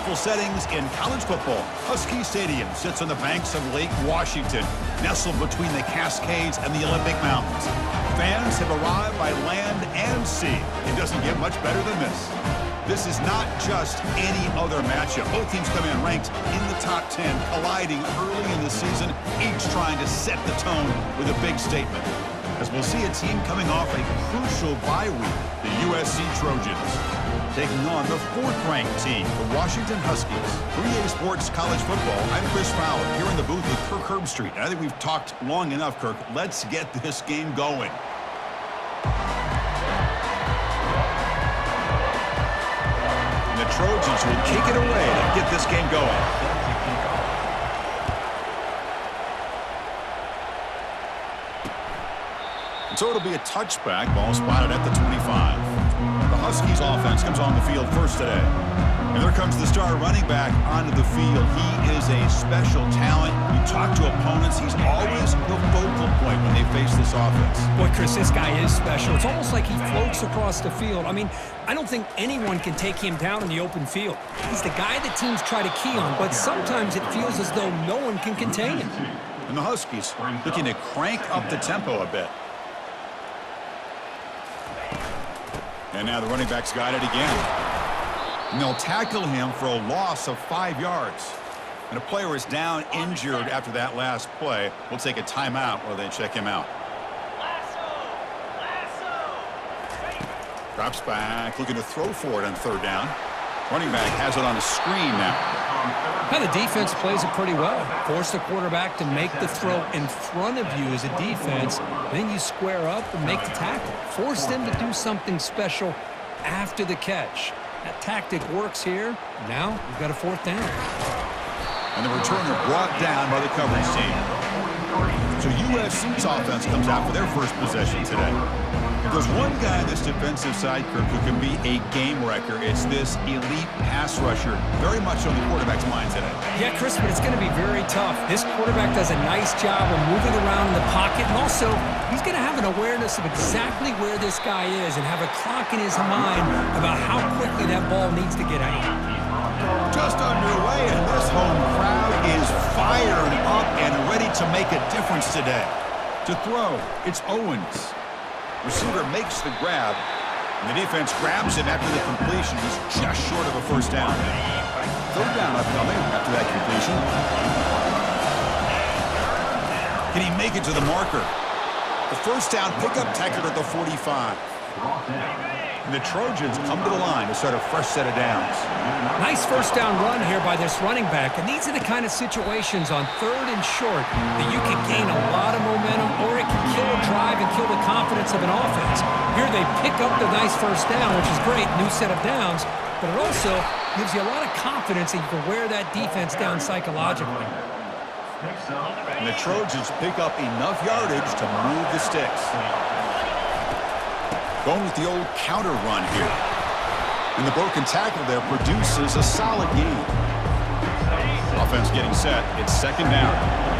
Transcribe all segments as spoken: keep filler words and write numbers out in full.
beautiful settings in college football. Husky Stadium sits on the banks of Lake Washington, nestled between the Cascades and the Olympic Mountains. Fans have arrived by land and sea. It doesn't get much better than this. This is not just any other matchup. Both teams come in ranked in the top ten, colliding early in the season, each trying to set the tone with a big statement. As we'll see a team coming off a crucial bye week, the U S C Trojans, taking on the fourth-ranked team, the Washington Huskies. three A Sports College Football, I'm Chris Fowler, here in the booth with Kirk Herbstreit. And I think we've talked long enough, Kirk. Let's get this game going. And the Trojans will kick it away to get this game going. So it'll be a touchback, ball spotted at the twenty-five. The Huskies offense comes on the field first today. And there comes the star running back onto the field. He is a special talent. You talk to opponents, he's always the focal point when they face this offense. Boy, Chris, this guy is special. It's almost like he floats across the field. I mean, I don't think anyone can take him down in the open field. He's the guy that teams try to key on, but sometimes it feels as though no one can contain him. And the Huskies looking to crank up the tempo a bit. And now the running back's got it again. And they'll tackle him for a loss of five yards. And a player is down injured after that last play. We'll take a timeout while they check him out. Drops back, looking to throw for it on third down. Running back has it on a screen now. Now the defense plays it pretty well. Force the quarterback to make the throw in front of you as a defense. Then you square up and make the tackle. Force them to do something special after the catch. That tactic works here. Now we've got a fourth down. And the returner brought down by the coverage team. So U S C's offense comes out for their first possession today. If there's one guy on this defensive side, Kirk, who can be a game wrecker, it's this elite pass rusher, very much on the quarterback's mind today. Yeah, Chris, but it's going to be very tough. This quarterback does a nice job of moving around in the pocket, and also he's going to have an awareness of exactly where this guy is and have a clock in his mind about how quickly that ball needs to get out. Just underway, and this home crowd is fired up and ready to make a difference today. To throw, it's Owens. Receiver makes the grab, and the defense grabs him after the completion. He's just short of a first down. Third down upcoming after that completion. Can he make it to the marker? The first down pickup tackled at the forty-five. And the Trojans come to the line to start a fresh set of downs. Nice first down run here by this running back. And these are the kind of situations on third and short that you can gain a lot of momentum, or it can kill a drive and kill the confidence of an offense. Here they pick up the nice first down, which is great, new set of downs, but it also gives you a lot of confidence that you can wear that defense down psychologically. And the Trojans pick up enough yardage to move the sticks. Going with the old counter run here. And the broken tackle there produces a solid gain. Offense getting set. It's second down.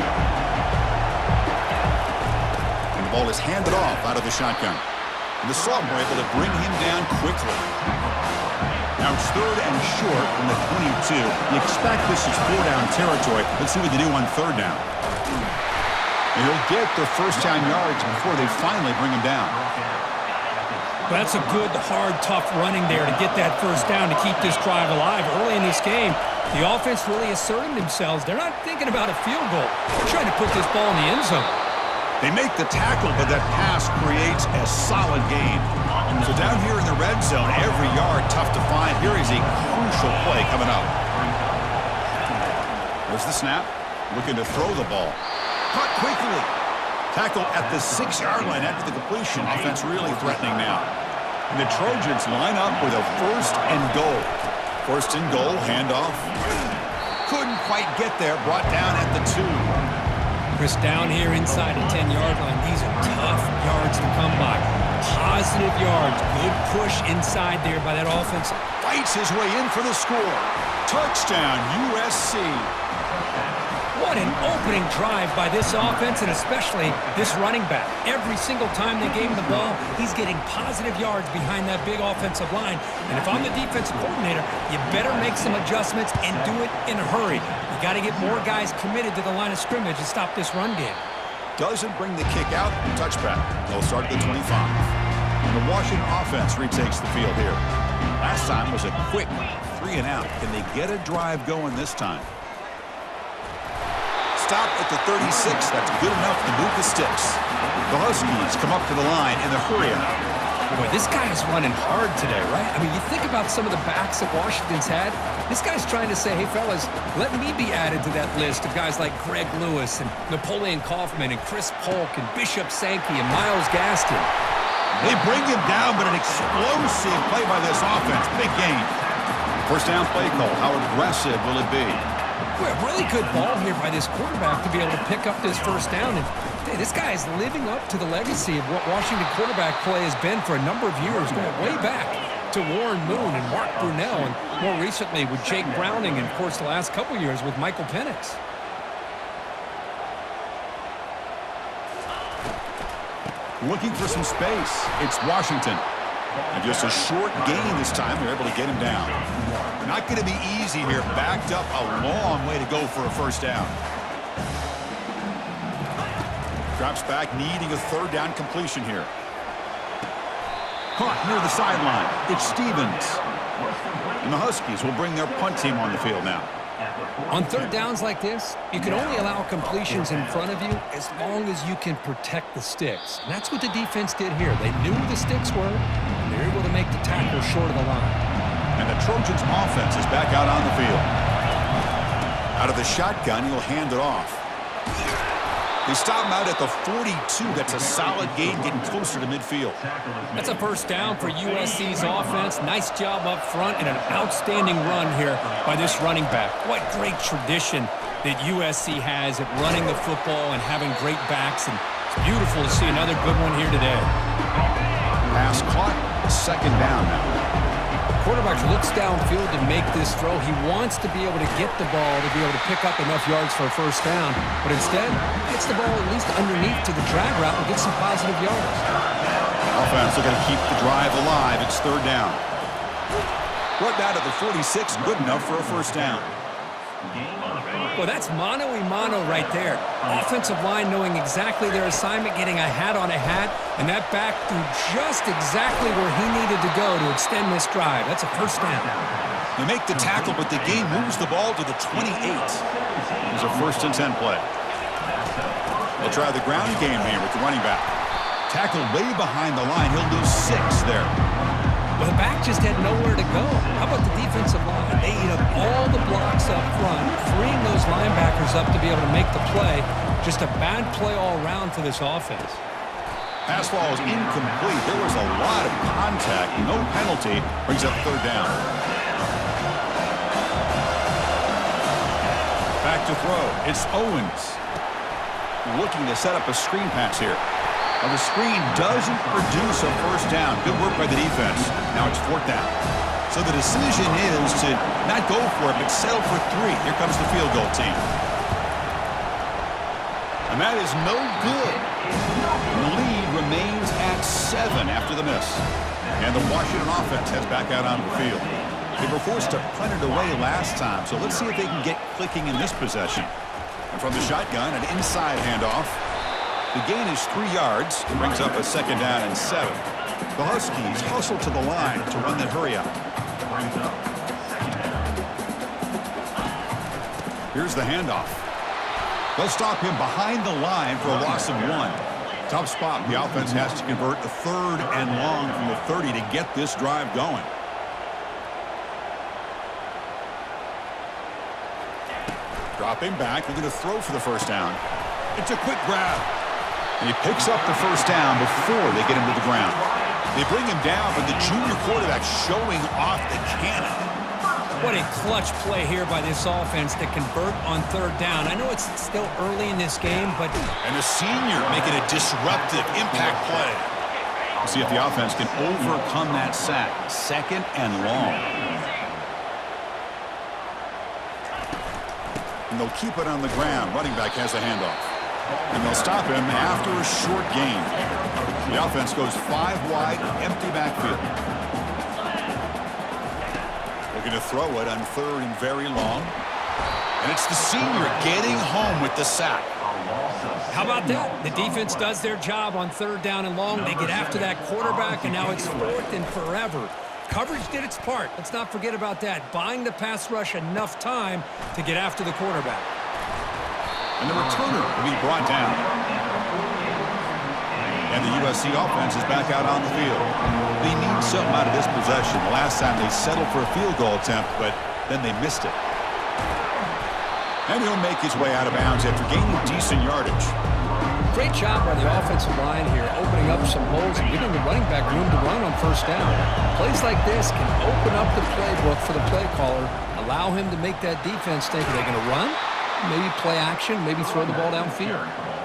And the ball is handed off out of the shotgun. And the sophomore able to bring him down quickly. Now it's third and short from the twenty-two. You expect this is four down territory. Let's see what they do on third down. And he'll get the first down yards before they finally bring him down. That's a good, hard, tough running there to get that first down to keep this drive alive. Early in this game, the offense really asserting themselves. They're not thinking about a field goal. They're trying to put this ball in the end zone. They make the tackle, but that pass creates a solid gain. So down here in the red zone, every yard tough to find. Here is a crucial play coming up. There's the snap. Looking to throw the ball. Caught quickly. Tackle at the six-yard line after the completion. Offense really threatening now. And the Trojans line up with a first and goal. First and goal, handoff. Couldn't quite get there. Brought down at the two. Chris, down here inside the ten-yard line, these are tough yards to come by. Positive yards. Good push inside there by that offense. Fights his way in for the score. Touchdown, U S C. What an opening drive by this offense, and especially this running back. Every single time they gave him the ball, he's getting positive yards behind that big offensive line. And if I'm the defensive coordinator, you better make some adjustments and do it in a hurry. You got to get more guys committed to the line of scrimmage and stop this run game. Doesn't bring the kick out. Touchback. They'll start at the twenty-five. And the Washington offense retakes the field here. Last time was a quick three and out. Can they get a drive going this time? Stop at the thirty-six. That's good enough to move the sticks. The Huskies come up to the line in the hurry out. Boy, this guy is running hard today, right? I mean, you think about some of the backs that Washington's had. This guy's trying to say, hey, fellas, let me be added to that list of guys like Greg Lewis and Napoleon Kaufman and Chris Polk and Bishop Sankey and Myles Gaskin. They bring him down, but an explosive play by this offense. Big gain. First down play call. How aggressive will it be? Well, really good ball here by this quarterback to be able to pick up this first down. And hey, this guy is living up to the legacy of what Washington quarterback play has been for a number of years, going way back to Warren Moon and Mark Brunell, and more recently with Jake Browning, and, of course, the last couple years with Michael Penix. Looking for some space. It's Washington. And just a short gain this time. They're able to get him down. Not going to be easy here. Backed up a long way to go for a first down. Drops back, needing a third down completion here. Caught near the sideline. It's Stevens. And the Huskies will bring their punt team on the field now. On third downs like this, you can only allow completions in front of you as long as you can protect the sticks. And that's what the defense did here. They knew where the sticks were, and they're able to make the tackle short of the line. And the Trojans' offense is back out on the field. Out of the shotgun, he'll hand it off. They stop him out at the forty-two. That's a solid gain, getting closer to midfield. That's a first down for U S C's offense. Nice job up front and an outstanding run here by this running back. What great tradition that U S C has at running the football and having great backs. And it's beautiful to see another good one here today. Pass caught. Second down now. Quarterback looks downfield to make this throw. He wants to be able to get the ball to be able to pick up enough yards for a first down, but instead gets the ball at least underneath to the drag route and gets some positive yards. Offense looking to keep the drive alive. It's third down. Brought down to the forty-six, good enough for a first down. Well, that's mano-a-mano right there. Offensive line knowing exactly their assignment, getting a hat on a hat, and that back threw just exactly where he needed to go to extend this drive. That's a first down. They make the tackle, but the game moves the ball to the twenty-eight. There's a first and ten play. They'll try the ground game here with the running back. Tackled way behind the line. He'll lose six there. Well, the back just had nowhere to go. How about the defensive line? They eat up all the blocks up front, freeing those linebackers up to be able to make the play. Just a bad play all around for this offense. Pass ball is incomplete. There was a lot of contact. No penalty. Brings up third down. Back to throw. It's Owens. Looking to set up a screen pass here. Well, the screen doesn't produce a first down. Good work by the defense. Now it's fourth down. So the decision is to not go for it, but settle for three. Here comes the field goal team. And that is no good. And the lead remains at seven after the miss. And the Washington offense heads back out onto the field. They were forced to punt it away last time, so let's see if they can get clicking in this possession. And from the shotgun, an inside handoff. The gain is three yards. Brings up a second down and seven. The Huskies hustle to the line to run that hurry out. Here's the handoff. They'll stop him behind the line for a loss of one. Tough spot. The offense has to convert a third and long from the thirty to get this drive going. Dropping back. Looking to throw for the first down. It's a quick grab. And he picks up the first down before they get him to the ground. They bring him down, but the junior quarterback showing off the cannon. What a clutch play here by this offense to convert on third down. I know it's still early in this game, but... And the senior making a disruptive impact play. We'll see if the offense can overcome that sack. Second and long. And they'll keep it on the ground. Running back has the handoff. And they'll stop him after a short gain. The offense goes five wide, empty backfield. Looking to throw it on third and very long. And it's the senior getting home with the sack. How about that? The defense does their job on third down and long. They get after that quarterback, and now it's fourth and forever. Coverage did its part. Let's not forget about that. Buying the pass rush enough time to get after the quarterback. And the returner will be brought down. And the U S C offense is back out on the field. They need something out of this possession. The last time they settled for a field goal attempt, but then they missed it. And he'll make his way out of bounds after gaining decent yardage. Great job by the offensive line here, opening up some holes and giving the running back room to run on first down. Plays like this can open up the playbook for the play caller, allow him to make that defense think, are they going to run? Maybe play action, maybe throw the ball downfield.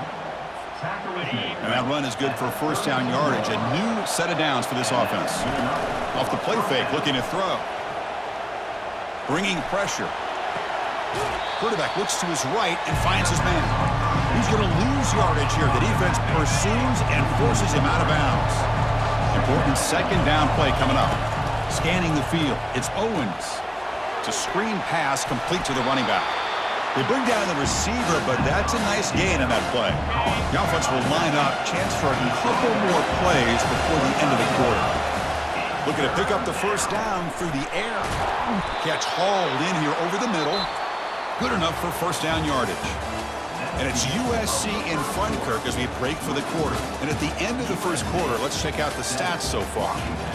And that run is good for first down yardage. A new set of downs for this offense. Off the play fake, looking to throw. Bringing pressure. Quarterback looks to his right and finds his man. He's going to lose yardage here. The defense pursues and forces him out of bounds. Important second down play coming up. Scanning the field. It's Owens. It's a screen pass complete to the running back. They bring down the receiver, but that's a nice gain on that play. The offense will line up. Chance for a couple more plays before the end of the quarter. Looking to pick up the first down through the air. Catch hauled in here over the middle. Good enough for first down yardage. And it's U S C in front, Kirk, as we break for the quarter. And at the end of the first quarter, let's check out the stats so far.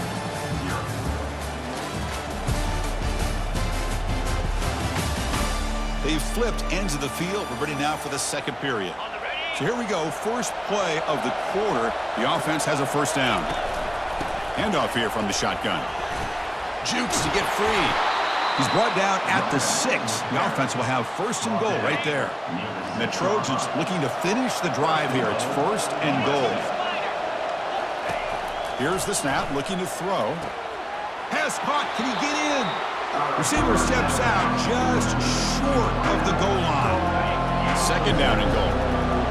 They've flipped ends of the field. We're ready now for the second period. So here we go. First play of the quarter. The offense has a first down. Handoff here from the shotgun. Jukes to get free. He's brought down at the six. The offense will have first and goal right there. And the Trojans looking to finish the drive here. It's first and goal. Here's the snap, looking to throw. Pass caught. Can he get in? Receiver steps out just short of the goal line. Second down and goal.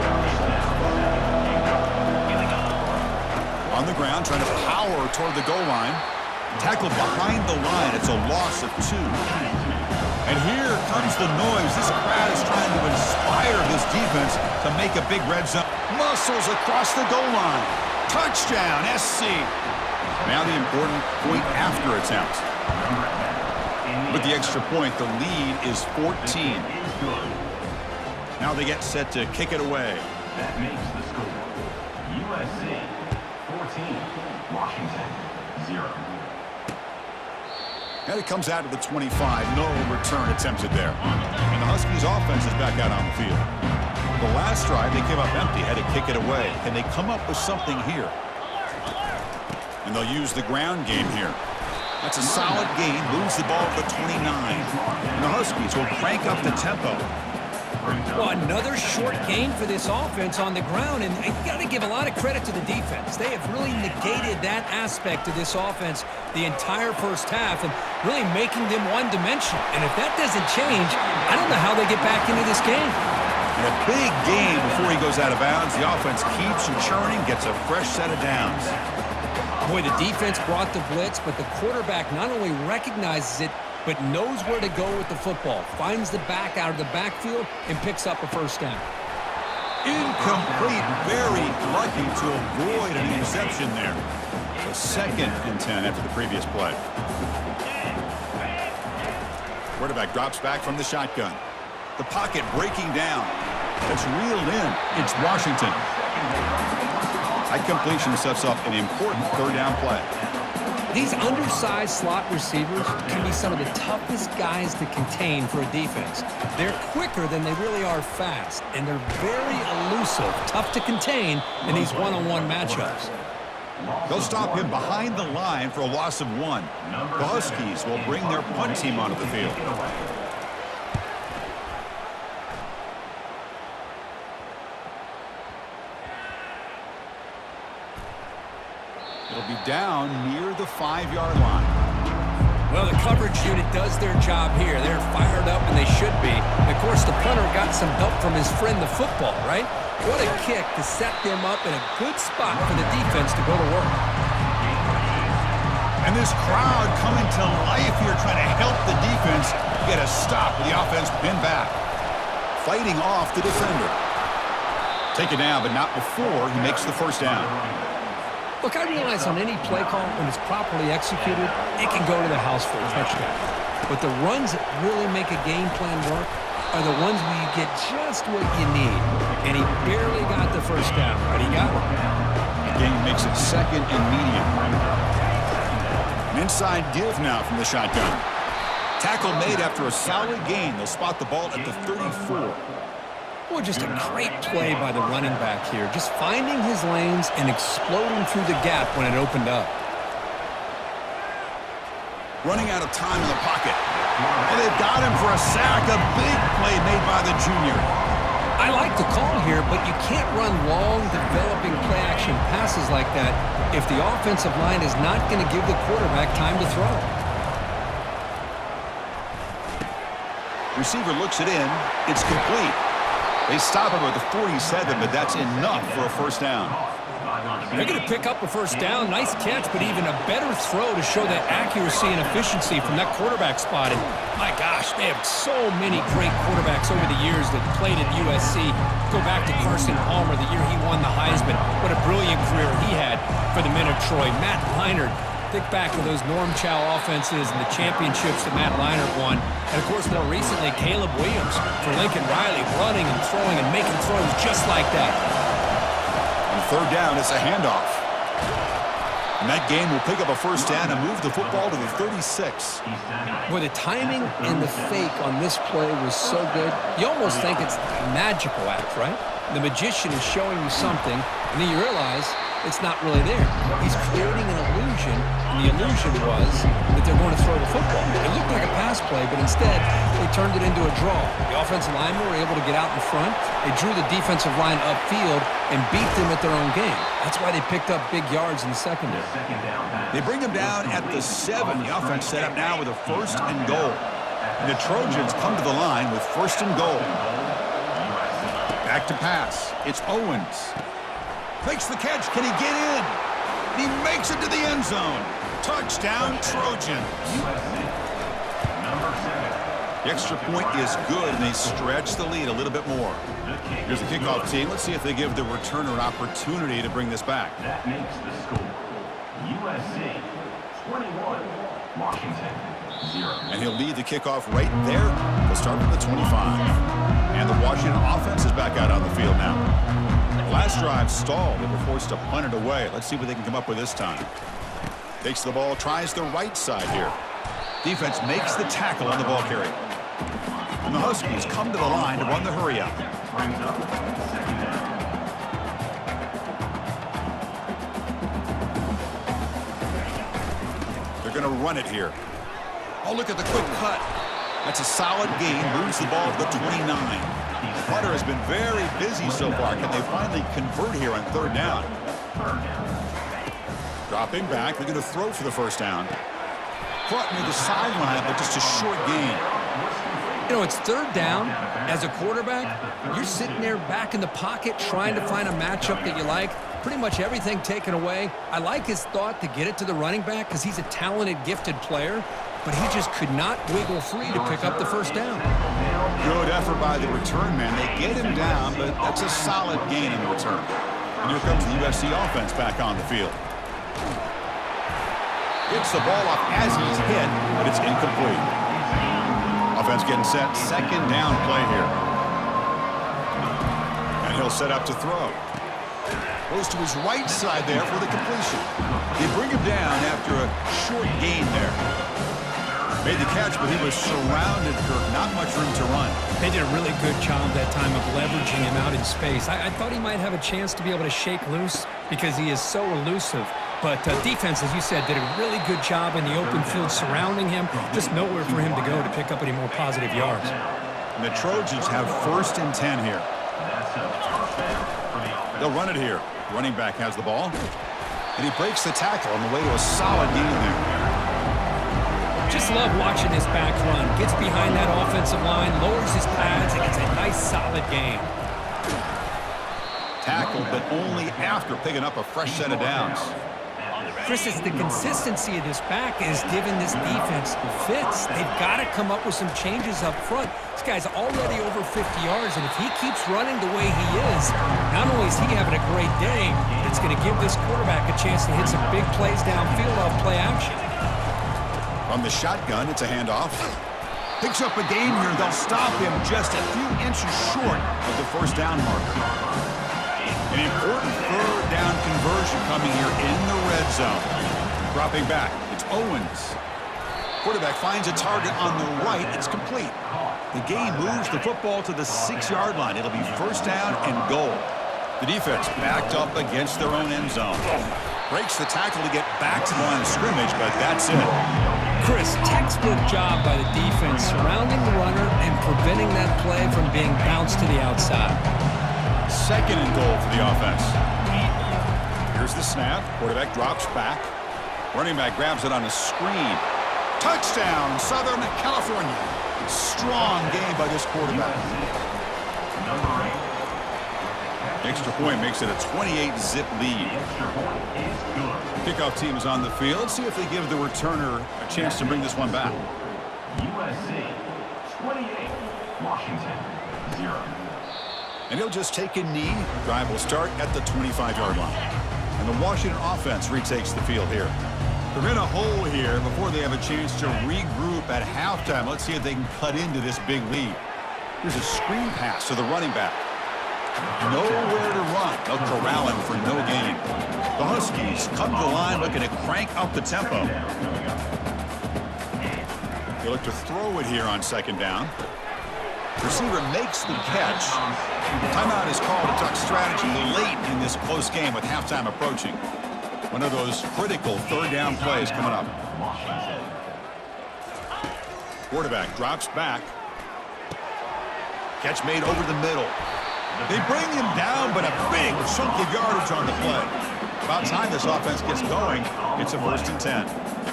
On the ground, trying to power toward the goal line. Tackled behind the line. It's a loss of two. And here comes the noise. This crowd is trying to inspire this defense to make a big red zone. Muscles across the goal line. Touchdown, S C. Now the important point after attempt. With the extra point, the lead is fourteen. Now they get set to kick it away. That makes the score U S C fourteen, Washington zero. And it comes out to the twenty-five. No return attempted there. And the Huskies offense is back out on the field. The last drive, they came up empty, had to kick it away. Can they come up with something here? And they'll use the ground game here. That's a solid gain. Moves the ball to the twenty-nine. And the Huskies will crank up the tempo. Well, another short gain for this offense on the ground, and you got to give a lot of credit to the defense. They have really negated that aspect of this offense the entire first half and really making them one-dimensional. And if that doesn't change, I don't know how they get back into this game. And a big gain before he goes out of bounds. The offense keeps churning, gets a fresh set of downs. Boy, the defense brought the blitz, but the quarterback not only recognizes it, but knows where to go with the football. Finds the back out of the backfield and picks up a first down. Incomplete. Very lucky to avoid an interception there. So second and ten after the previous play. Quarterback drops back from the shotgun. The pocket breaking down. It's reeled in. It's Washington. That completion sets up an important third down play. These undersized slot receivers can be some of the toughest guys to contain for a defense. They're quicker than they really are fast, and they're very elusive, tough to contain in these one-on-one matchups. They'll stop him behind the line for a loss of one. The Huskies will bring their punt team onto the field. It'll be down near the five-yard line. Well, the coverage unit does their job here. They're fired up, and they should be. The course, the punter got some help from his friend the football, right? What a kick to set them up in a good spot for the defense to go to work. And this crowd coming to life here trying to help the defense get a stop with the offense pinned back. Fighting off the defender. Take it down, but not before he makes the first down. Look, I realize on any play call, when it's properly executed, it can go to the house for a touchdown. But the runs that really make a game plan work are the ones where you get just what you need. And he barely got the first down, but he got one. The game makes it second and medium. An inside give now from the shotgun. Tackle made after a solid gain. They'll spot the ball at the thirty-four. Boy, just a great play by the running back here. Just finding his lanes and exploding through the gap when it opened up. Running out of time in the pocket. And they've got him for a sack. A big play made by the junior. I like the call here, but you can't run long, developing play-action passes like that if the offensive line is not going to give the quarterback time to throw. Receiver looks it in. It's complete. They stop him at the forty-seven, but that's enough for a first down. They're going to pick up a first down. Nice catch, but even a better throw to show that accuracy and efficiency from that quarterback spot. And my gosh, they have so many great quarterbacks over the years that played at U S C. Go back to Carson Palmer, the year he won the Heisman. What a brilliant career he had for the men of Troy. Matt Leinart. Think back to those Norm Chow offenses and the championships that Matt Leinart won. And, of course, more recently, Caleb Williams for Lincoln Riley, running and throwing and making throws just like that. On third down, it's a handoff. And that game will pick up a first down and move the football to the thirty-six. Boy, the timing and the fake on this play was so good. You almost think it's a magical act, right? The magician is showing you something, and then you realize it's not really there. He's creating an illusion, and the illusion was that they're going to throw the football. It looked like a pass play, but instead, they turned it into a draw. The offensive linemen were able to get out in front. They drew the defensive line upfield and beat them at their own game. That's why they picked up big yards in the secondary. They bring them down at the seven. The offense set up now with a first and goal. And the Trojans come to the line with first and goal. Back to pass. It's Owens. Makes the catch. Can he get in? He makes it to the end zone. Touchdown, Trojans. The extra point is good, and they stretch the lead a little bit more. Here's the kickoff team. Let's see if they give the returner an opportunity to bring this back. That makes the score U S C twenty-one, Washington zero. And he'll lead the kickoff right there. They'll start from the twenty-five. And the Washington offense is back out on the field now. Last drive stalled. They were forced to punt it away. Let's see what they can come up with this time. Takes the ball, tries the right side here. Defense makes the tackle on the ball carrier. And the Huskies come to the line to run the hurry up. Brings up second down. They're going to run it here. Oh, look at the quick cut. That's a solid gain. Moves the ball to the twenty-nine. Hunter has been very busy so far. Can they finally convert here on third down? Dropping back. They're going to throw for the first down. Caught near the sideline, but just a short gain. You know, it's third down. As a quarterback, you're sitting there back in the pocket trying to find a matchup that you like. Pretty much everything taken away. I like his thought to get it to the running back because he's a talented, gifted player, but he just could not wiggle free to pick up the first down. Good effort by the return man. They get him down, but that's a solid gain in the return. And here comes the U S C offense back on the field. Gets the ball off as he's hit, but it's incomplete. Offense getting set. Second down play here. And he'll set up to throw. Goes to his right side there for the completion. They bring him down after a short gain there. Made the catch, but he was surrounded, Kirk. Not much room to run. They did a really good job that time of leveraging him out in space. I, I thought he might have a chance to be able to shake loose because he is so elusive. But uh, defense, as you said, did a really good job in the open field surrounding him. Just nowhere for him to go to pick up any more positive yards. And the Trojans have first and ten here. They'll run it here. Running back has the ball. And he breaks the tackle on the way to a solid gain there. Just love watching this back run. Gets behind that offensive line, lowers his pads, and gets a nice, solid gain. Tackled, but only after picking up a fresh set of downs. Chris, it's the consistency of this back is giving this defense fits. They've got to come up with some changes up front. This guy's already over fifty yards, and if he keeps running the way he is, not only is he having a great day, but it's going to give this quarterback a chance to hit some big plays downfield off play action. From the shotgun, it's a handoff. Picks up a gain here. They'll stop him just a few inches short of the first down marker. An important third down conversion coming here in the red zone. Dropping back, it's Owens. Quarterback finds a target on the right. It's complete. The game moves the football to the six-yard line. It'll be first down and goal. The defense backed up against their own end zone. Breaks the tackle to get back to the line of scrimmage, but that's it. Chris, textbook job by the defense surrounding the runner and preventing that play from being bounced to the outside. Second and goal for the offense. Here's the snap. Quarterback drops back. Running back grabs it on a screen. Touchdown, Southern California. Strong game by this quarterback. Extra point makes it a twenty-eight zip lead. Kickoff team is on the field. Let's see if they give the returner a chance to bring this one back. U S C twenty-eight, Washington zero. And he'll just take a knee. Drive will start at the twenty-five-yard line. And the Washington offense retakes the field here. They're in a hole here before they have a chance to regroup at halftime. Let's see if they can cut into this big lead. Here's a screen pass to the running back. Nowhere to run. They'll corral him for no gain. The Huskies come to the line looking to crank up the tempo. They look to throw it here on second down. Receiver makes the catch. Timeout is called. A duck strategy late in this close game with halftime approaching. One of those critical third down plays coming up. Quarterback drops back. Catch made over the middle. They bring him down, but a big chunk of yardage on the play. About time this offense gets going. It's a first and ten.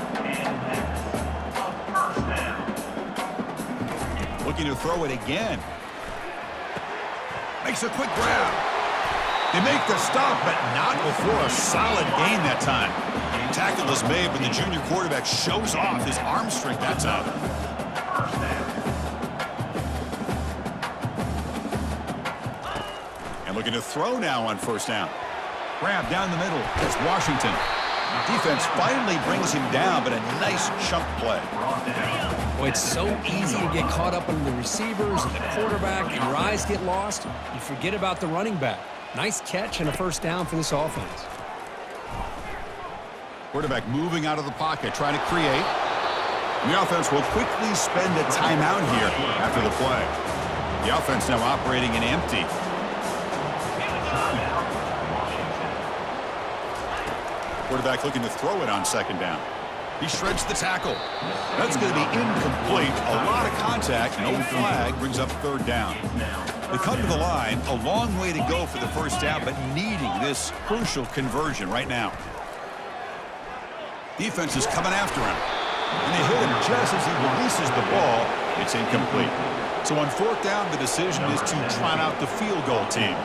Looking to throw it again. Makes a quick grab. They make the stop, but not before a solid gain that time. Tackle is made, but the junior quarterback shows off his arm strength that time. And looking to throw now on first down. Grab down the middle. It's Washington. Defense finally brings him down, but a nice chunk play. Well, it's so easy to get caught up in the receivers and the quarterback, and your eyes get lost. You forget about the running back. Nice catch and a first down for this offense. Quarterback moving out of the pocket, trying to create. And the offense will quickly spend a timeout here after the play. The offense now operating in empty. Quarterback looking to throw it on second down. He shreds the tackle. That's going to be incomplete. A lot of contact. No flag brings up third down. They come to the line. A long way to go for the first down, but needing this crucial conversion right now. Defense is coming after him. And they hit him just as he releases the ball. It's incomplete. So on fourth down, the decision is to trot out the field goal team.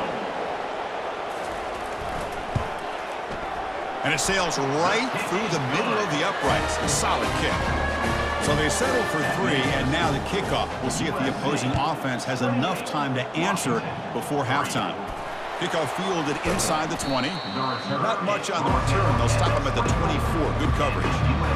And it sails right through the middle of the uprights. A solid kick. So they settle for three, and now the kickoff. We'll see if the opposing offense has enough time to answer before halftime. Kickoff fielded inside the twenty. Not much on the return. They'll stop him at the twenty-four. Good coverage.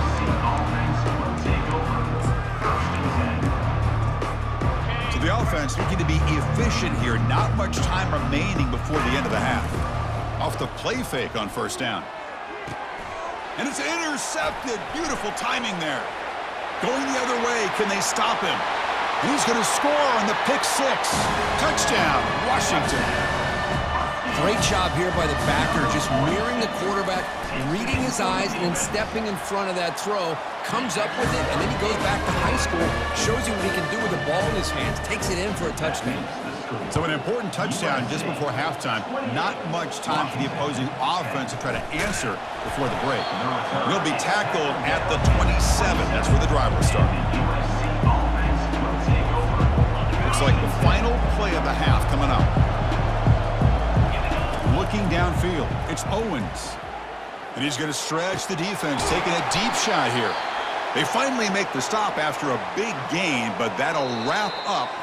So the offense looking to be efficient here. Not much time remaining before the end of the half. Off the play fake on first down. And it's intercepted. Beautiful timing there. Going the other way. Can they stop him? And he's going to score on the pick six. Touchdown, Washington. Great job here by the backer, just mirroring the quarterback, reading his eyes, and then stepping in front of that throw. Comes up with it, and then he goes back to high school, shows you what he can do with the ball in his hands, takes it in for a touchdown. So an important touchdown just before halftime. Not much time for the opposing offense to try to answer before the break. He'll be tackled at the twenty-seven. That's where the drive will start. Looks like the final play of the half coming up. Looking downfield, it's Owens. And he's going to stretch the defense, taking a deep shot here. They finally make the stop after a big gain, but that'll wrap up